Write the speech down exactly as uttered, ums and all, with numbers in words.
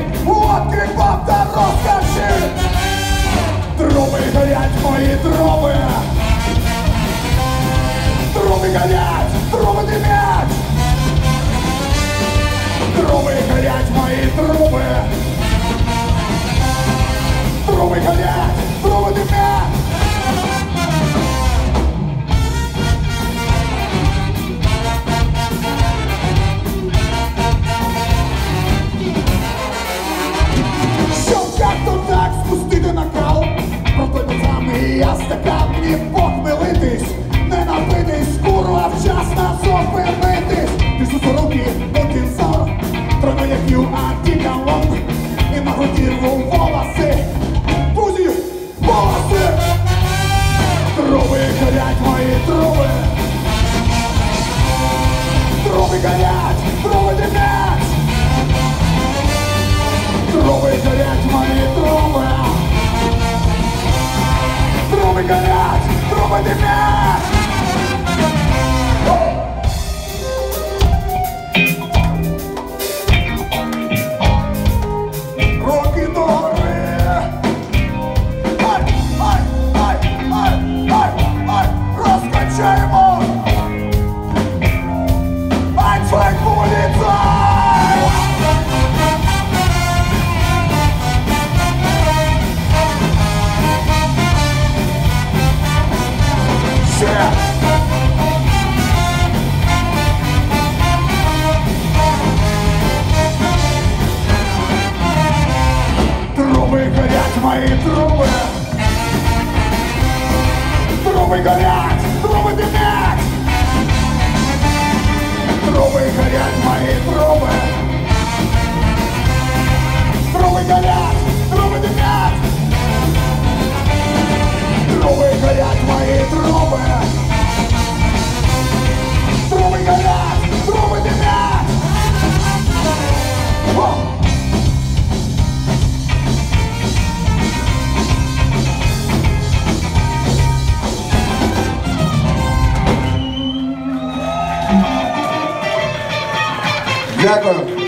Открий баб та розкажи. Труби горять, мої труби. Труби горять, труби димять. Труби горять, мої труби. Труби горять, труби димять. Щоб як-то так спустити накал, проти пацани я стакан, мені похмелитись, не напитись, курва, вчасно зупинитись. Ти ж у руки, один зор, тройно як ю, антиколон, і на груді рву волоси. Друзі, волоси! Труби горять, мої труби. Труби горять, труби димять. Труби горять, мої труби. Труби горять, труби димять. Руки догори. Ай, ай, ай, ай, ай, ай, розкачаємо. Ай, чоловік, поліцай! Ще! Труби горять, мої труби. Труби горять, труби димять. Труби горять, мої труби. Труби горять, труби димять. Труби горять, мої труби. Труби горять, труби димять. О! Дякую.